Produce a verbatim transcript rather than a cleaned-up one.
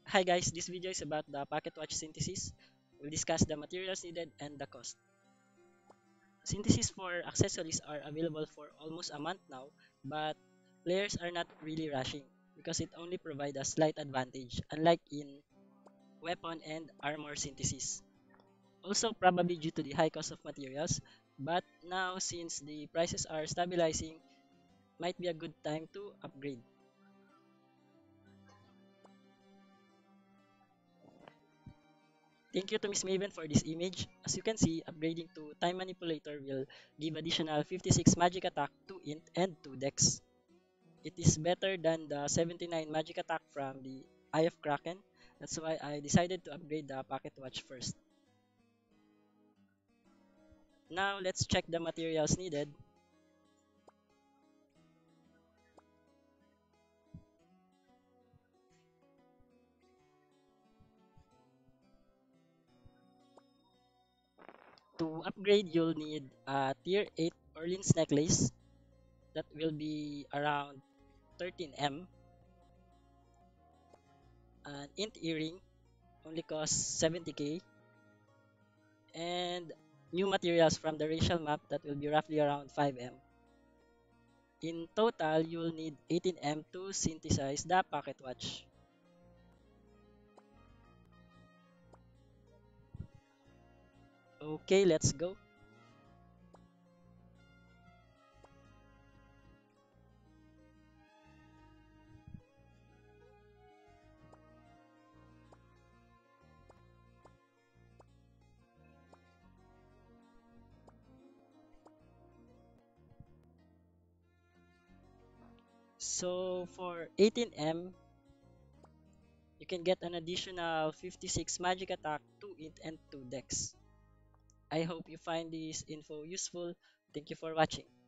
Hi guys, this video is about the pocket watch synthesis. We'll discuss the materials needed and the cost. Synthesis for accessories are available for almost a month now, but players are not really rushing because it only provides a slight advantage, unlike in weapon and armor synthesis. Also probably due to the high cost of materials, but now since the prices are stabilizing, might be a good time to upgrade. Thank you to Miss Maven for this image. As you can see, upgrading to Time Manipulator will give additional fifty-six magic attack, two int, and two dex. It is better than the seventy-nine magic attack from the Eye of Kraken. That's why I decided to upgrade the pocket watch first. Now let's check the materials needed. To upgrade, you'll need a tier eight Orleans necklace that will be around thirteen M, an int earring only costs seventy K, and new materials from the racial map that will be roughly around five M. In total, you'll need eighteen M to synthesize the pocket watch. Okay, let's go. So for eighteen M, you can get an additional fifty-six magic attack, two int, and two dex. I hope you find this info useful. Thank you for watching.